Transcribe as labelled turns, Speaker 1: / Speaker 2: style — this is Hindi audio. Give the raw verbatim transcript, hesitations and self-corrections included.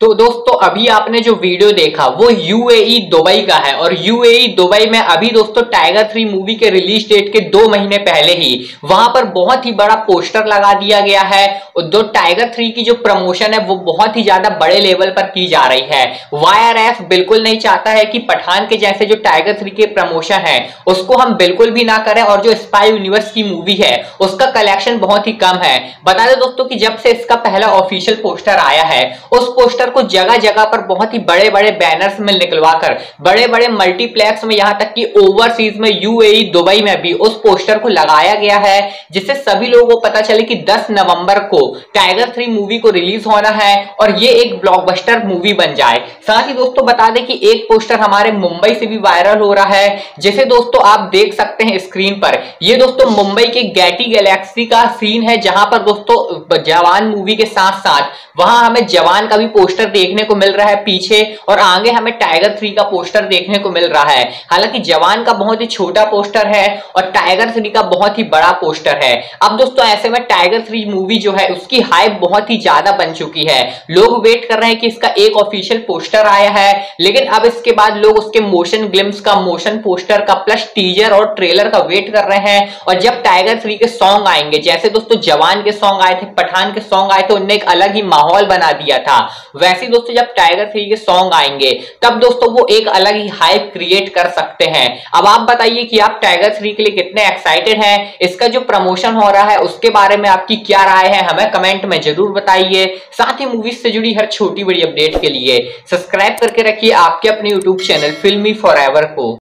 Speaker 1: तो दोस्तों अभी आपने जो वीडियो देखा वो यूएई दुबई का है और यूएई दुबई में अभी दोस्तों टाइगर थ्री मूवी के रिलीज डेट के दो महीने पहले ही वहां पर बहुत ही बड़ा पोस्टर लगा दिया गया है और दो टाइगर थ्री की जो प्रमोशन है वो बहुत ही ज्यादा बड़े लेवल पर की जा रही है। वाईआरएफ बिल्कुल नहीं चाहता है कि पठान के जैसे जो टाइगर थ्री के प्रमोशन है उसको हम बिल्कुल भी ना करें और जो स्पाई यूनिवर्स की मूवी है उसका कलेक्शन बहुत ही कम है। बता दें दोस्तों कि जब से इसका पहला ऑफिशियल पोस्टर आया है उस पोस्टर को जगह जगह पर बहुत ही बड़े बड़े बैनर्स में निकलवाकर बड़े बड़े मल्टीप्लेक्स में यहां तक कि ओवरसीज में यूएई दुबई में भी उस पोस्टर को लगाया गया है जिससे सभी लोगों को पता चले कि दस नवंबर को टाइगर थ्री मूवी को रिलीज होना है और ये एक ब्लॉकबस्टर मूवी बन जाए। साथ ही दोस्तों बता दें कि एक पोस्टर हमारे मुंबई से भी वायरल हो रहा है जिसे दोस्तों आप देख सकते हैं स्क्रीन पर। ये दोस्तों मुंबई के गेटी गैलेक्सी का सीन है जहां पर दोस्तों जवान मूवी के साथ साथ वहां हमें जवान का भी पोस्टर देखने को मिल रहा है पीछे और आगे हमें टाइगर थ्री का पोस्टर देखने को मिल रहा है। हालांकि जवान का बहुत ही छोटा पोस्टर है और टाइगर थ्री का बहुत ही बड़ा पोस्टर है। अब दोस्तों ऐसे में टाइगर थ्री मूवी जो है उसकी हाइप बहुत ही ज्यादा बन चुकी है। लोग वेट कर रहे हैं कि इसका एक ऑफिशियल पोस्टर आया है लेकिन अब इसके बाद लोग उसके मोशन ग्लिम्स का, मोशन पोस्टर का प्लस टीजर और ट्रेलर का वेट कर रहे हैं। और जब टाइगर थ्री के सॉन्ग आएंगे, जैसे दोस्तों जवान के सॉन्ग आए थे, पठान के सॉन्ग आए थे, उनने एक अलग ही माहौल बना दिया था, वैसे दोस्तों जब टाइगर थ्री के सॉन्ग आएंगे तब दोस्तों वो एक अलग ही हाइप क्रिएट कर सकते हैं। अब आप बताइए कि आप टाइगर थ्री के लिए कितने एक्साइटेड हैं, इसका जो प्रमोशन हो रहा है उसके बारे में आपकी क्या राय है हमें कमेंट में जरूर बताइए। साथ ही मूवीज से जुड़ी हर छोटी बड़ी अपडेट के लिए सब्सक्राइब करके रखिए आपके अपने यूट्यूब चैनल फिल्मी फॉरएवर को।